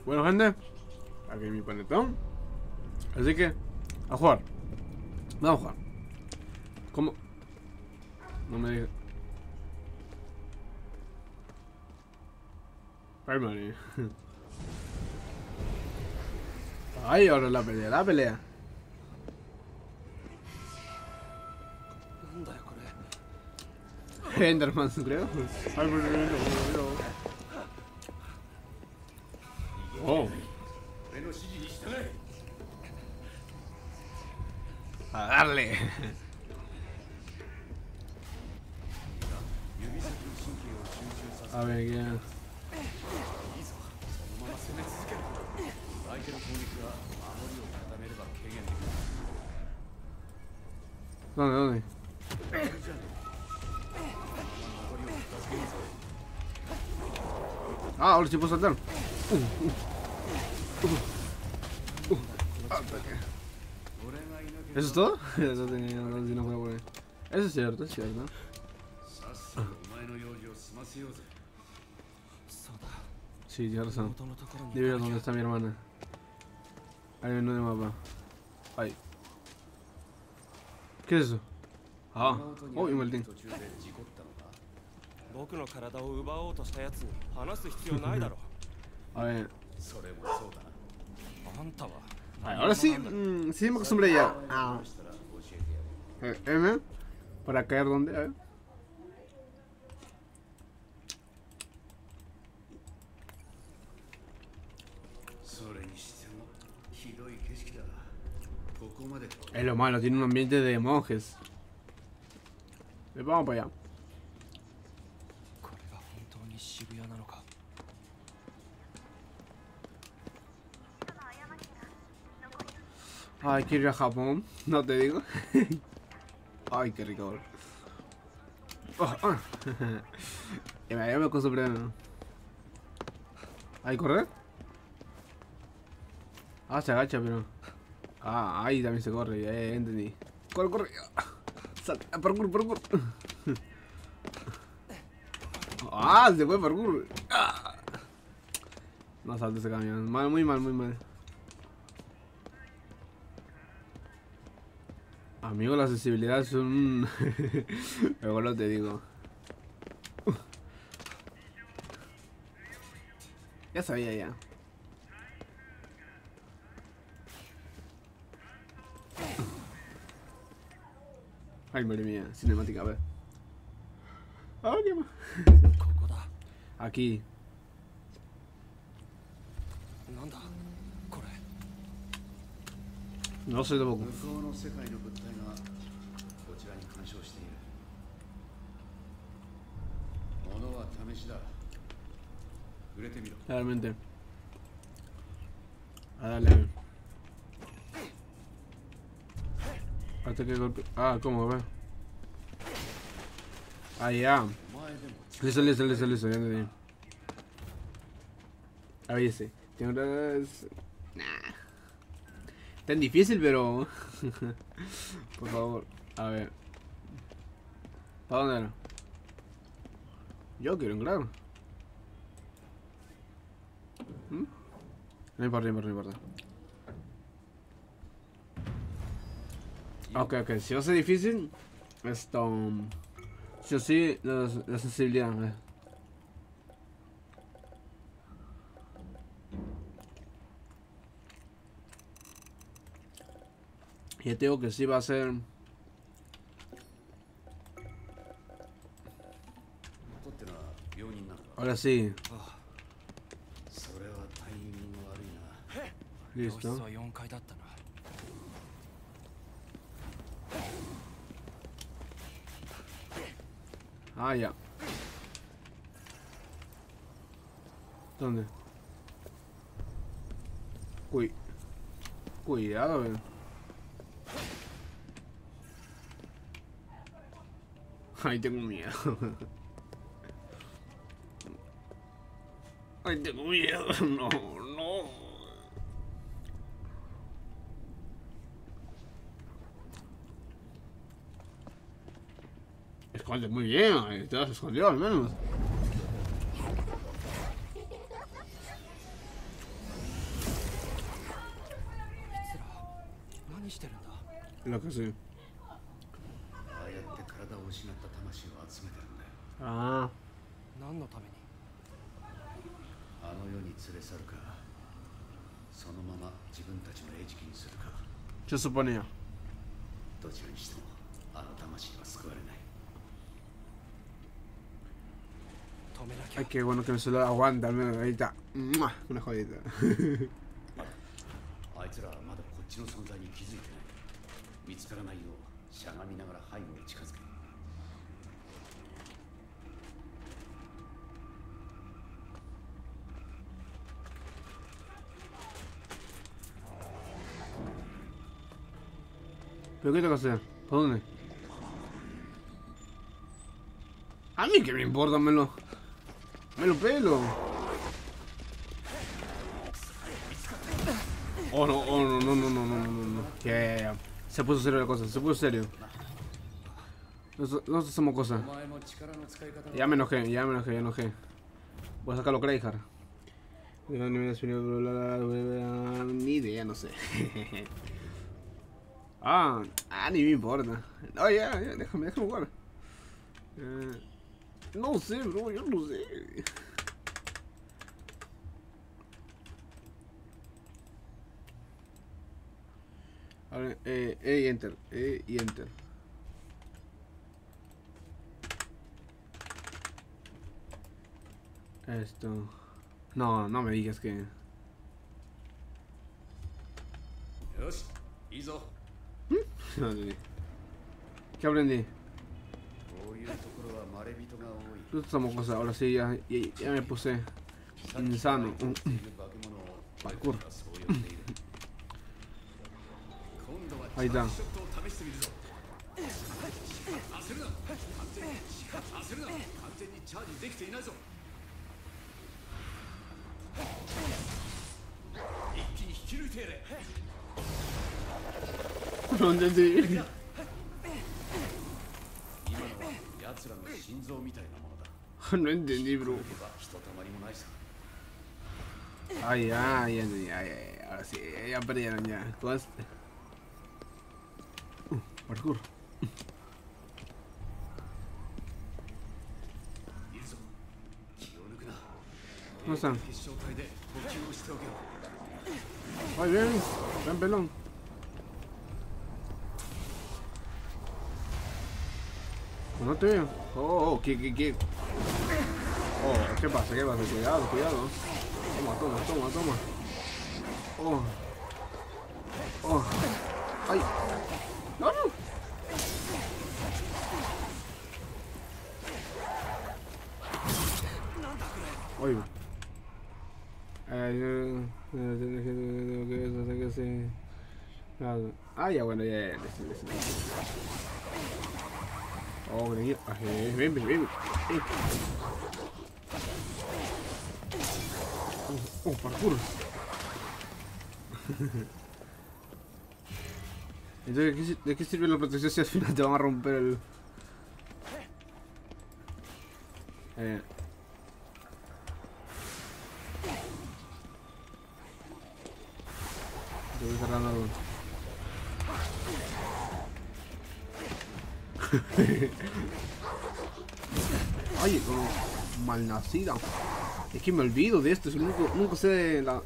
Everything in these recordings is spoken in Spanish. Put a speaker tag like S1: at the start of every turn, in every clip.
S1: Bueno, gente, aquí mi panetón. Así que, a jugar. Vamos a jugar. ¿Cómo? No me digas. Primary. Ay, ahora la pelea, la pelea. Enderman, creo. Oh. A darle. A ver, ¿qué? ¿Dónde? ¿Dónde? Ah, ahora sí puedo saltar. ¿Eso es todo? Eso tenía, no, si no puedo poner. Eso es cierto, es cierto. Sí, tienes razón. Debe ir a donde está mi hermana. Hay un menú de mapa. Ay. ¿Qué es eso? Ah, oh, un maldín. A ver. Ay, ahora sí, sí me acostumbré ya. Ah. M. Para caer donde, a ver. Es lo malo, tiene un ambiente de monjes. Vamos para allá. Ay, quiero ir a Japón, no te digo. Ay, qué rico. Oh, oh. Ya me acostumbré. ¿Ahí correr? Ah, se agacha, pero. Ah, ahí también se corre, ya entendí. Corre, corre. Salta, parkour, parkour. Ah, se fue parkour. Ah. No salte ese camión. Mal, muy mal, muy mal. Amigo, la accesibilidad es un... Luego no te digo. Ya sabía ya. Ay, madre mía, cinemática, a ver. Ah, qué más. Aquí. No sé tampoco. Realmente. A darle. Hasta que golpe. Ah, ¿cómo? A ver. Ah, ya. Listo, listo, listo, listo. Ya entendí. Ahí ese. Tengo unas... Nah. Tan difícil, pero... Por favor. A ver. ¿Para dónde era? Yo quiero entrar. No importa, no importa, no importa. Ok, ok. Si va a ser difícil... Esto... Sí o sí, la sensibilidad. Ya te digo que sí va a ser... Ahora sí. Listo. Ah, ya. ¿Dónde? Uy. Cuidado, Ay, tengo miedo. Ay, tengo miedo. No, no. Esconde muy bien. Te has escondido al menos.
S2: 何してるんだ。
S1: Lo que sí.
S3: ああやって体を失った魂を集めてるんだよ。
S1: Ah,
S2: 何のために。
S3: あの世に連れ去るか、そのまま自分たちの餌食にするか。
S1: se suponía.
S3: どちらにしてもあの魂は救われない。
S2: 止めなきゃ。
S1: Ay, qué bueno que no se lo aguanta, al menos. Ahí está. ¡Mua! Una jodida.
S3: あいつらはまだこっちの存在に気づいてない。見つからないようしゃがみながら背後に近づけ。
S1: ¿Pero qué tengo que hacer? ¿Por dónde? A mí que me importa, me lo pelo. Oh no, oh no, no, no, no, no, no, no. Ya. Se puso serio la cosa, se puso serio. No hacemos cosas. Ya me enojé, ya me enojé. Voy a sacarlo Craigheart. Ni idea, no sé. Ni me importa. No, ya, déjame jugar. No sé, bro, yo no sé. A ver, y enter, y enter. Esto. No, no me digas que.
S3: よし、いいぞ。
S1: ¿Qué aprendí?
S3: こういうところはまれびとが多い。
S1: Tú estamos cosas, ahora sí, ya me puse insano. Parkour. Ahí está. No entendí.
S3: 今のは奴らの心臓みたいなものだ。
S1: No entendí, bro.
S3: ひとたまりもないさ。
S1: Ay, ya, ahora sí, ya perdieron ya. Parkour.
S3: いるぞ。気を抜くな。
S1: ¿Cómo están?
S3: 決勝隊で補給をしておけよ。
S1: Ay, bien, ven pelón. No te veo. ¿Qué? Oh, ¿qué pasa? Cuidado. Toma. Ay. No. Oye. Ya, bueno, ya. Oh, ven. Parkour. Entonces, ¿de qué sirve la protección si al final te van a romper el... Estoy cerrando algo. Ay, como malnacida. Es que me olvido de esto, nunca sé de la...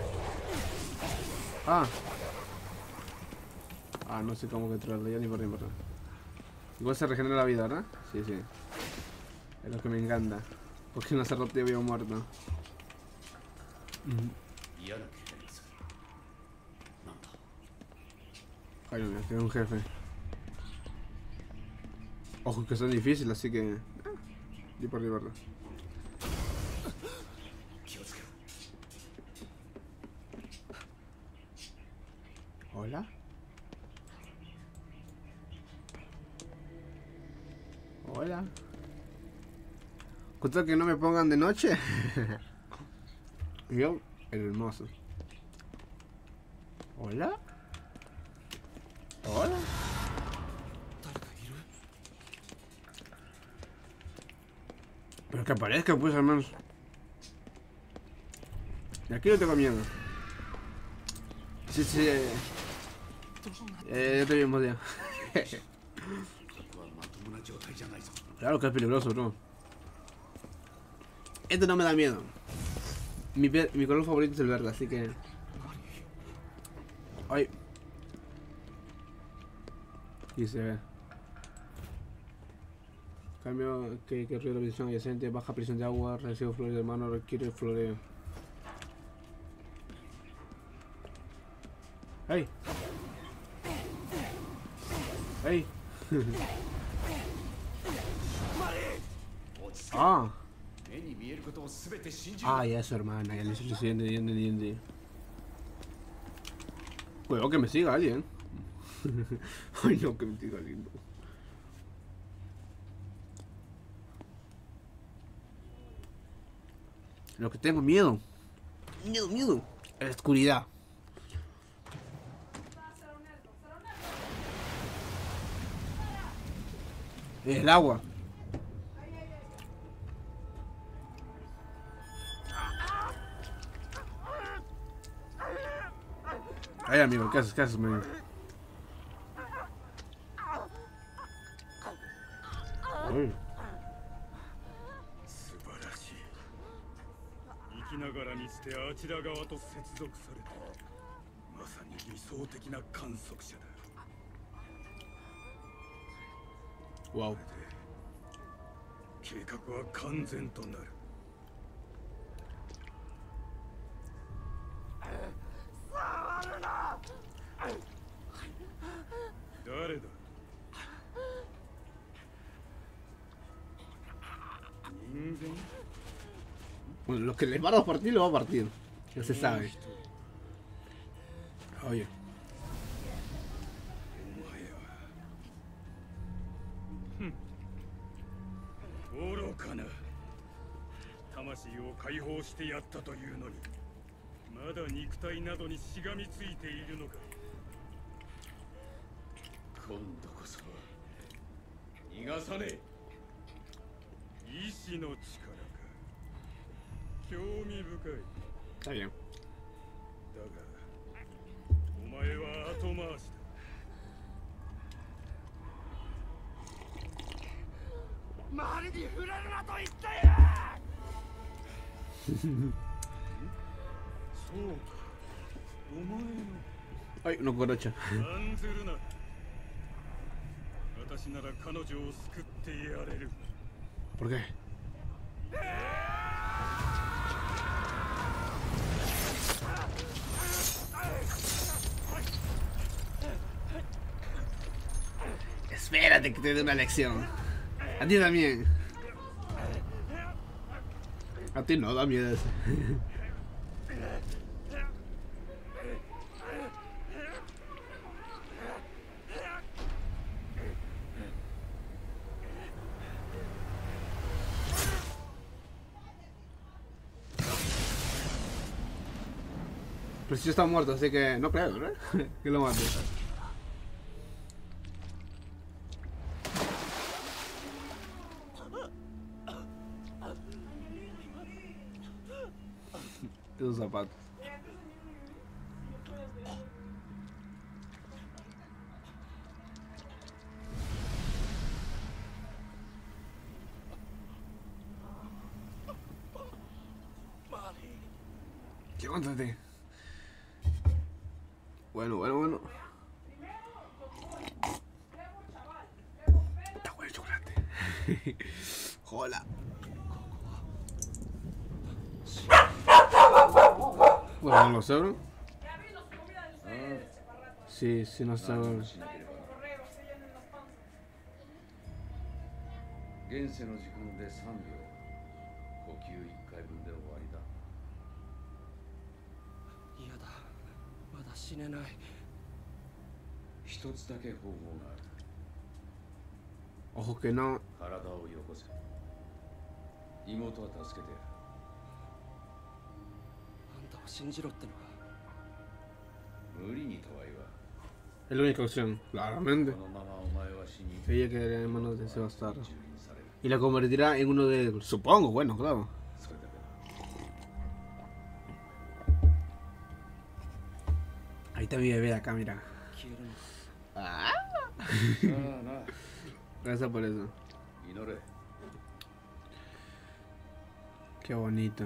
S1: No sé cómo controlarlo, ya ni por. Igual se regenera la vida, ¿verdad? Sí. Es lo que me encanta. Porque no hace rato ya había muerto.
S3: 嫌な気がする。なんだ。
S1: Ay, no, tiene un jefe. Ojo que son difíciles, así que... Di por ¿verdad?
S3: 気をつけろ。
S1: Hola. Hola. ¿Justo que no me pongan de noche? Yo, el hermoso. Hola. Hola. Pero que aparezca, pues, al menos. Y aquí no tengo miedo. Sí. Ya te vimos ya.
S3: ここはまともな状態じゃないぞ。
S1: Claro que es peligroso, bro. Este no me da miedo. Mi color favorito es el verde, así que... Ay. Y se ve. Cambio que ruido de visión adyacente, baja presión de agua, recibo floreo de mano, requiere floreo. ¡Hey! ¡Hey! ¡Ah!
S3: 目に見えることを全て信じる。
S1: Ah, ya es su hermana, ya le estoy siguiendo. Cuidado que me siga alguien. Ay, no, que me siga alguien. No. Lo que tengo miedo. Miedo. La oscuridad. El agua. Ay, amigo, ¿qué haces, amigo? Ay.
S4: 素晴らしい。生きながらにしてあちら側と接続されたまさに理想的な観測者だ。
S1: Wow.
S4: 計画は完全となる。誰だ。人間。
S1: Bueno, lo que le va a partir, lo va a partir. Ya se sabe. Oye.
S4: 愚かな。魂を解放してやったというのに、まだ肉体などにしがみついているのか。今度こそ逃がさねえ。意志の力か。興味深い。
S1: Está bien.
S4: だが、お前は後回しだ。 周りに触れるなと言ったよ。そうか、お前の。
S1: Ay, una cucaracha.
S4: 案ずるな。私なら彼女を救ってやれる。
S1: ¿Por qué? Espérate que te dé una lección. A ti también. A ti no, da miedo ese. Pero si yo estaba muerto, así que no creo, ¿no? Que lo mate. Esos zapatos. Levántate. Bueno. Está bueno el chocolate. Hola. Bueno, no lo sé, bro. Sí, no sé, bro.
S3: 現世の時間で3秒。呼吸1回分で終わりだ。
S2: 嫌だ、まだ死ねない。
S3: 一つだけ方法がある。
S1: Ojo que no.
S3: 体をよこせ。妹は助けてやる。
S2: あんたを信じろってのか。
S3: 無理にとは言わん。
S1: Es la única opción, claramente.
S3: このままお前は死に。
S1: Ella quedaría en manos de ese bastardo.
S3: 蹂躙される。
S1: Y la convertirá en uno de... Supongo, bueno, claro.
S3: それだけだ。
S1: Ahí está mi bebé acá, mira.
S2: 消えるのか。
S1: Ah,
S3: ああな、
S1: gracias por eso.
S3: 祈れ。
S1: Qué bonito.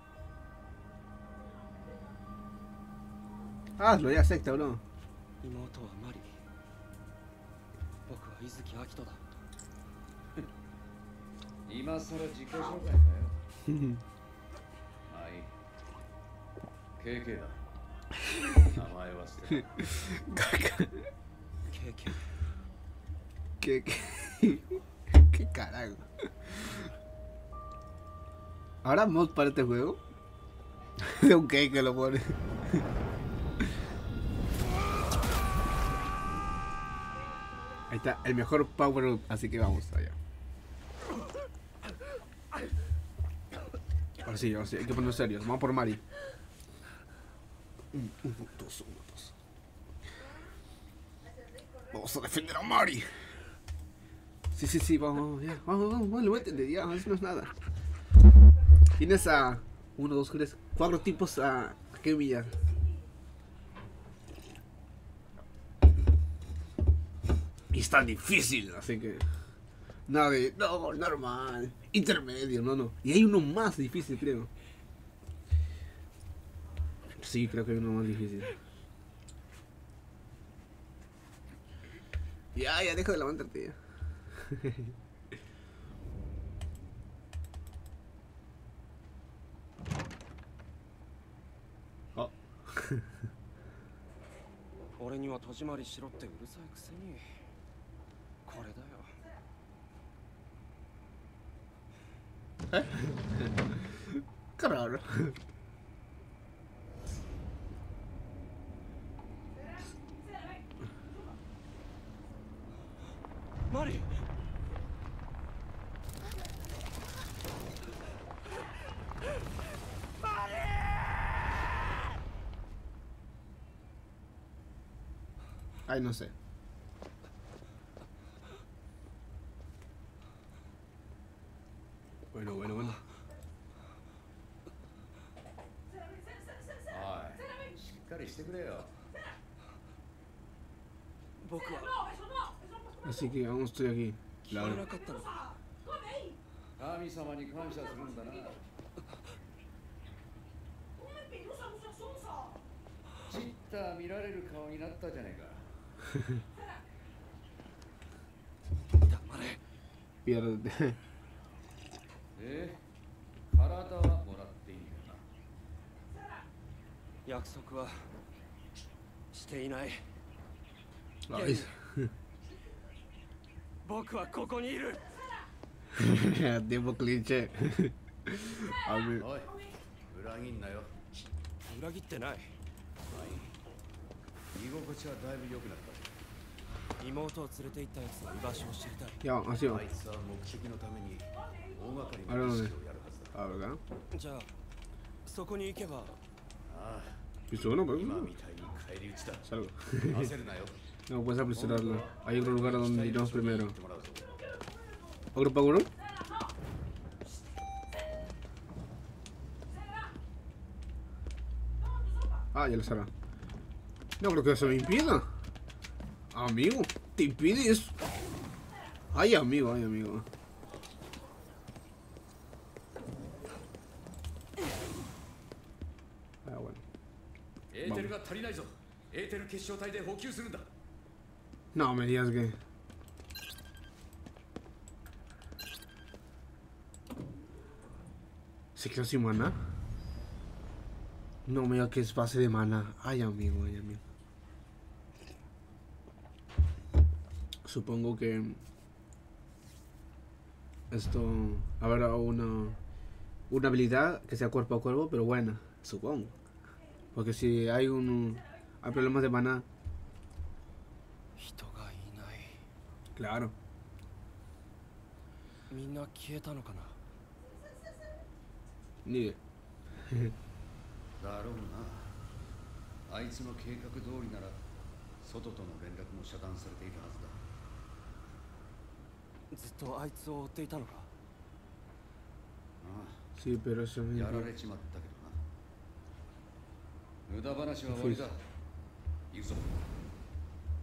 S1: Ah, lo ya secta, bro.
S2: 妹はマリ。僕は伊月明人だ。
S3: 今さら自己紹介かよ。まあいい。KK だ。名前忘れた。
S2: KK。
S1: ¿Qué carajo? ¿Ahora mod para este juego? De un cake que lo pone. Ahí está, el mejor power up, así que vamos allá. Ahora sí, hay que ponernos serios. Vamos por Mari. Dos. Vamos a defender a Mari. Sí, vamos, ya. Vamos, métele, ya, eso no es nada. Tienes a 1, 2, 3, 4 tipos a que humillar. Y está difícil, así que nada de no, normal, intermedio, no. Y hay uno más difícil, creo. Sí, creo que hay uno más difícil. Ya, deja de levantarte ya. Oh.
S2: 俺には戸締まりしろってうるさいくせに。これだよ。
S1: Claro.
S2: マリ。
S1: Ay, no sé. Bueno.
S3: おい、しっかりしてくれよ。
S2: 僕は
S1: Así que vamos, estoy aquí.
S2: 聞こえ
S1: Claro.
S2: なかったのか。
S3: 神様に感謝するんだな。チッタ見られる顔になったじゃねえか。
S2: 黙れ。
S1: Piérdete.
S3: 体はもらっていいよな。
S2: 約束はしていない。
S1: Ay.
S2: 僕はここにいる。
S1: Tiempo cliché. A ver.
S3: おい、裏切んなよ。
S2: 裏切ってない。
S3: 居心地はだいぶ良くなった。
S2: 妹を連れて行ったやつの居場所を知りたい。
S1: Ya, así va.
S3: あいつは目的のために大掛かり
S1: あれだね
S3: な儀式をやるはずだ。
S1: A ver, ¿verdad?
S2: じゃあそこに行けば。
S3: ああ、
S1: ¿Visto uno?
S3: 今みたいに返り討ちだ。
S1: Salgo.
S3: 焦るなよ。
S1: No puedes apresurarlo. Hay otro lugar a donde iremos primero.
S3: 行ってもらうぞ。
S1: ¿Otro power up? Ah, ya lo sabrá. No creo que eso me impida. Amigo, te impide eso. Ay, amigo. Ah, bueno.
S3: エーテルが足りないぞ。エーテル結晶体で補給するんだ。
S1: No me digas que... ¿Se quedó sin mana? No me digas que es base de mana. Ay, amigo. Supongo que... Esto... Habrá una habilidad que sea cuerpo a cuerpo, pero buena. Supongo. Porque si hay hay problemas de mana...
S2: 人がいない。
S1: Claro.
S2: みんな消えたのかな。
S1: Ni de...
S3: だろうな。あいつの計画通りなら外との連絡も遮断されているはずだ。
S2: ずっとあいつを追っていたのか。
S3: あ
S1: Sí, pero eso...
S3: あ、やられちまったけどな。無駄話は終わりだ。行くぞ。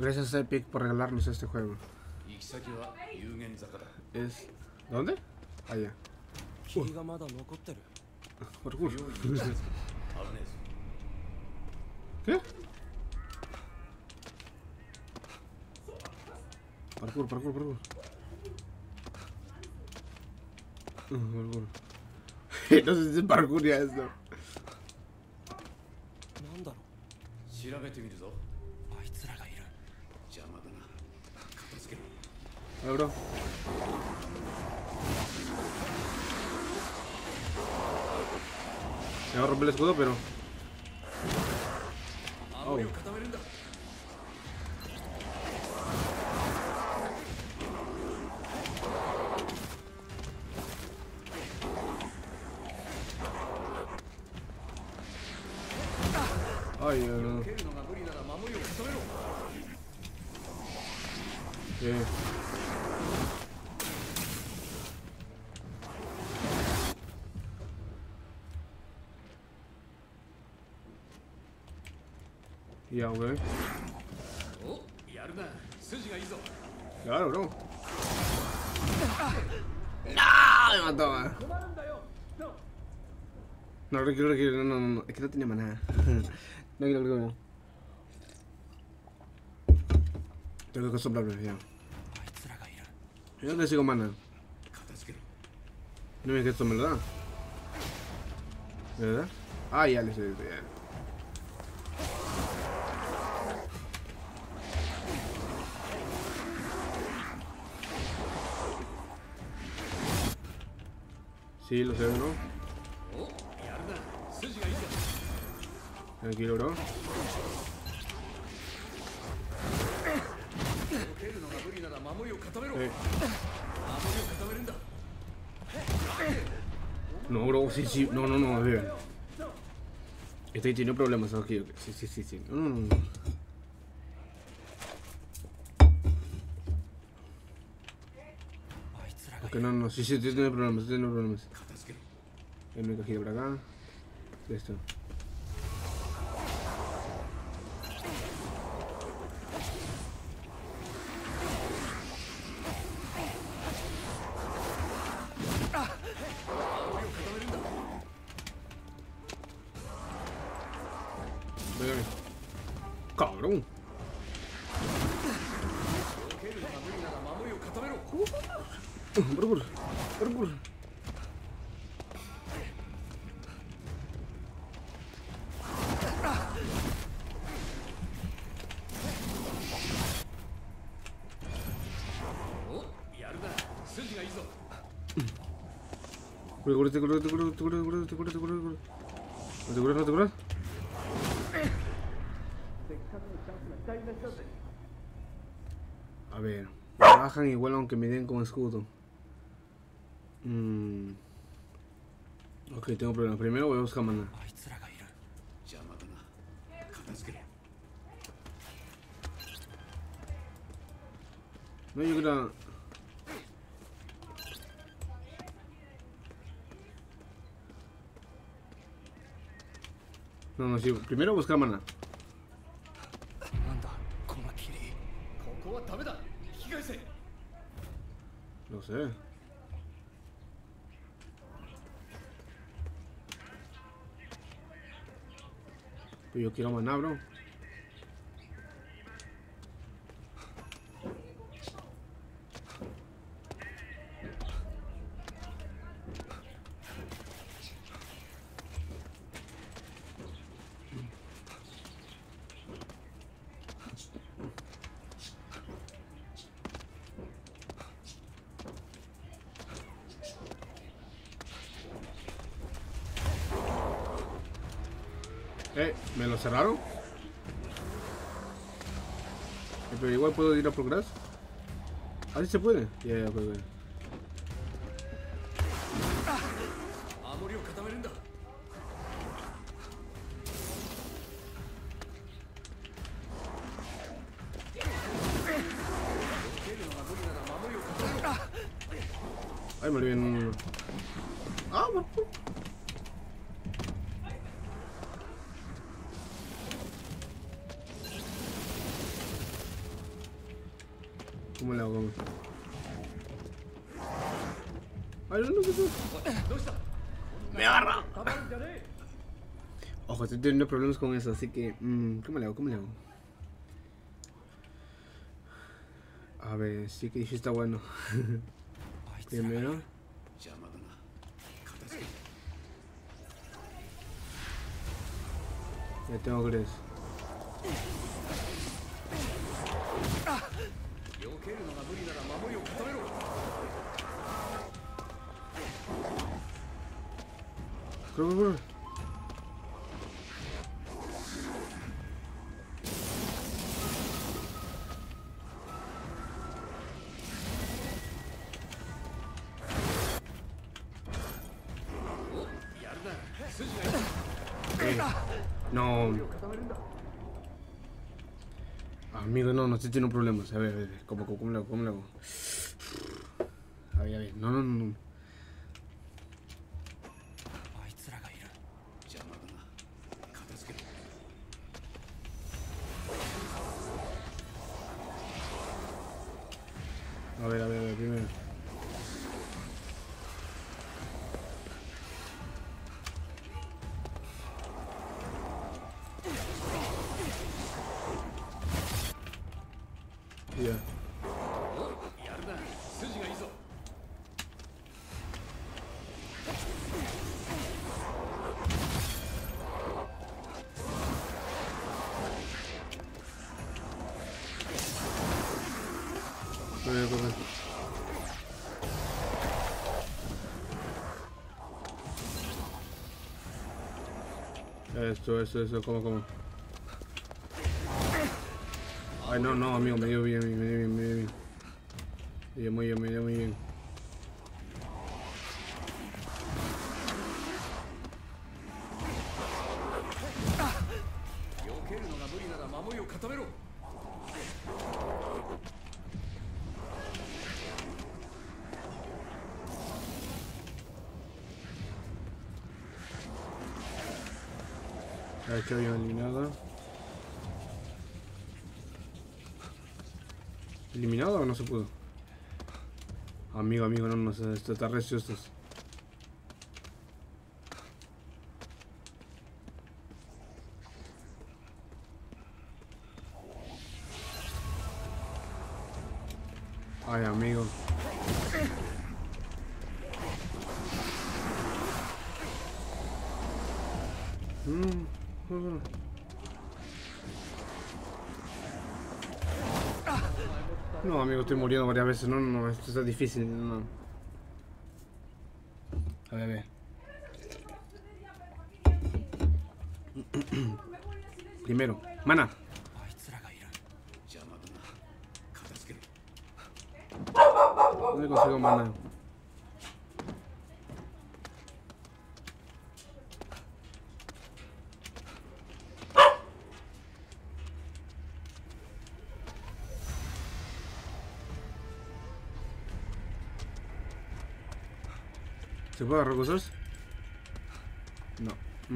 S1: Gracias a Epic por regalarnos este juego.
S3: 行き先は有限坂だ。
S1: Es... ¿Dónde? Allá.
S2: 霧がまだ残ってる。
S1: Parkour.
S3: 不用意に近づく。危ねえぞ。
S1: ¿Qué? Parkour, parkour, parkour. Parkour. No sé si es parkour ya esto.
S2: なんだろ
S3: 調べてみるぞ。
S2: う。あいつらがいる。
S3: 邪魔だな。片付けろ。
S1: Hola, bro. Me va a romper el escudo, pero... Oh.
S3: 守りを固めるんだ。
S1: Ay, no.
S3: 蹴るのが無理なら守りを固めろ。
S1: Ya, güey.
S3: お、やるな。筋がいいぞ。
S1: Claro, bro. ¡No! Me mató, man. No, no, no. Es que no tenía maná. No quiero, no. Tengo que soplarme, ya.
S2: あいつらがいる。
S1: Yo no consigo maná.
S3: 片付けろ。
S1: No me digas que esto me lo da. ¿Verdad? Ah, ya le sé, ya. Sí, lo sé, ¿no?
S3: お、やるな。筋がいいぞ。
S1: Tranquilo, bro.
S3: 蹴るのが無理なら守りを固めろ。
S1: Eh.
S3: 守りを固めるんだ。
S1: No, bro, sí, sí. No, no, no, vean. Estoy teniendo problemas aquí. Okay. Sí, sí, sí, sí. No, no, no. Ok, no, no, sí, sí, estoy teniendo problemas, estoy teniendo problemas.
S3: 片付けろ。
S1: Hay una cajita por acá. Esto. Ven, cabrón.
S3: 蹴るのが無理なら守りを固めろ。
S1: Parkour, parkour. Cura, te cura, te cura, te cura, te cura, te cura, te cura. ¿No te curas, no te curas? A ver, bajan igual aunque me den con escudo. Ok, tengo problemas. Primero voy a buscar maná.
S2: あいつらがいる。
S3: 邪魔だな。片付けろ。
S1: No, yo creo... No, no, sí. Primero buscar maná.
S2: なんだこの霧。
S3: ここはダメだ。引き返せ。
S1: Lo sé. Pero yo quiero maná, bro. ¿Me lo cerraron? Pero igual puedo ir a progress. Así se puede. Ya, ya, pues.
S3: 守りを固めるんだ。
S1: Ay, me olvidé un... Ah, bueno. ¿Cómo le hago? Ay, no, no, me agarra. Ojo, estoy teniendo problemas con eso, así que... ¿cómo le hago? ¿Cómo le hago? A ver, sí que dije está bueno. Primero. Ya tengo Gres. Corre. No. Amigo, no estoy teniendo problemas. A ver, ¿cómo le hago? ¿Cómo le hago? A ver. No. A ver, primero. Ya. Corre. Eso, ¿cómo? Ay, no, amigo, me dio bien. Me dio muy bien. Ha hecho bien eliminado. ¿Eliminado o no se pudo? Amigo, no sé, esto está recio estos. Ay, amigo. No, amigo, estoy muriendo varias veces. No, esto está difícil. No. A ver. Primero, mana. ¿Dónde consigo mana? ¿Se puede agarrar cosas? No.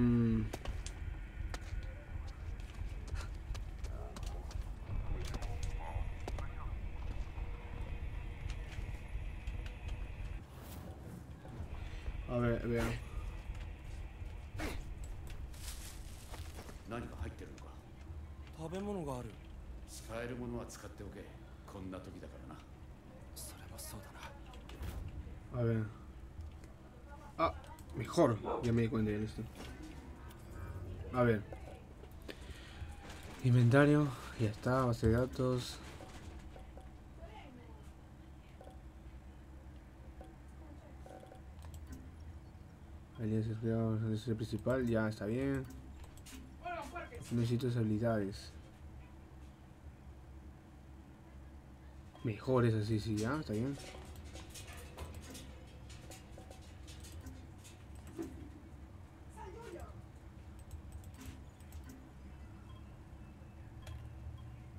S1: A ver, vean.
S3: 何か入ってるのか。
S2: 食べ物がある。
S3: 使えるものは使っておけ。こんな時だからな。
S2: それもそうだな。
S1: A ver. Ah, mejor. Ya me di cuenta de esto. A ver. Inventario. Ya está. Base de datos. Alianza principal. Ya está bien. Necesito habilidades. Mejores así, sí, ya, está bien.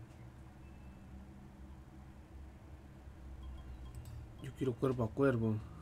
S1: Yo quiero cuerpo a cuerpo.